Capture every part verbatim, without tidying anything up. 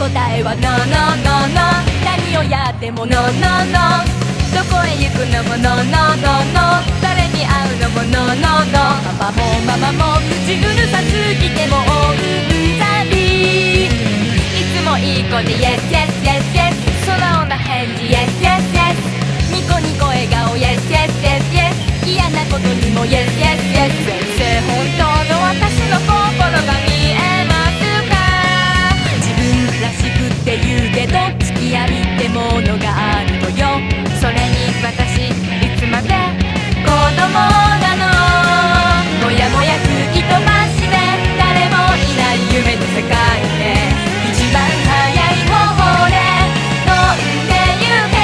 答えは ノーノーノーノー。何をやっても ノーノーノー。どこへ行くのも ノーノーノーノー。誰に会うのも ノーノーノー。パパもママも口うるさすぎてもうんざり。いつもいい子で Yes yes yes yes。 素直な返事 Yes yes yes。 ニコニコ笑顔 Yes yes yes yes。 嫌なことにも Yes yes yes。 先生本当の私の心が見えますか？自分らしくって言うけど付き合いってものがあるのよ。それに私いつまで子供なの。もやもや吹き飛ばして誰もいない夢の世界で一番早い方法で飛んでゆけ。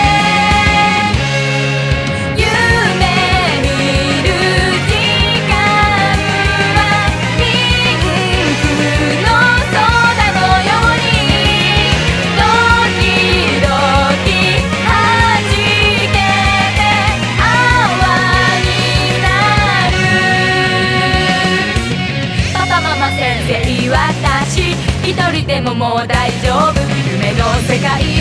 夢見る時間はピンクの空のようにドキドキはじけて泡になる。パパママ先生私一人でももう大丈夫。夢の世界